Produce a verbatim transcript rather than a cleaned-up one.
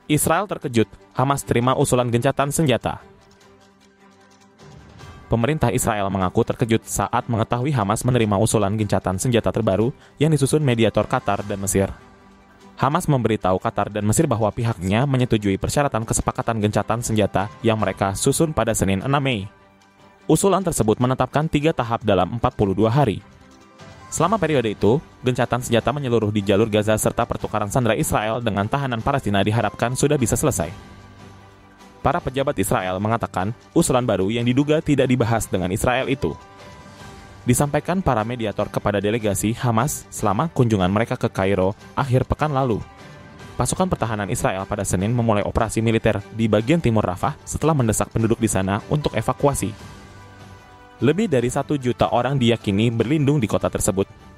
Israel terkejut, Hamas terima usulan gencatan senjata. Pemerintah Israel mengaku terkejut saat mengetahui Hamas menerima usulan gencatan senjata terbaru yang disusun mediator Qatar dan Mesir. Hamas memberitahu Qatar dan Mesir bahwa pihaknya menyetujui persyaratan kesepakatan gencatan senjata yang mereka susun pada Senin enam Mei. Usulan tersebut menetapkan tiga tahap dalam empat puluh dua hari. Selama periode itu, gencatan senjata menyeluruh di jalur Gaza serta pertukaran sandera Israel dengan tahanan Palestina diharapkan sudah bisa selesai. Para pejabat Israel mengatakan usulan baru yang diduga tidak dibahas dengan Israel itu disampaikan para mediator kepada delegasi Hamas selama kunjungan mereka ke Kairo akhir pekan lalu. Pasukan pertahanan Israel pada Senin memulai operasi militer di bagian timur Rafah setelah mendesak penduduk di sana untuk evakuasi. Lebih dari satu juta orang diyakini berlindung di kota tersebut.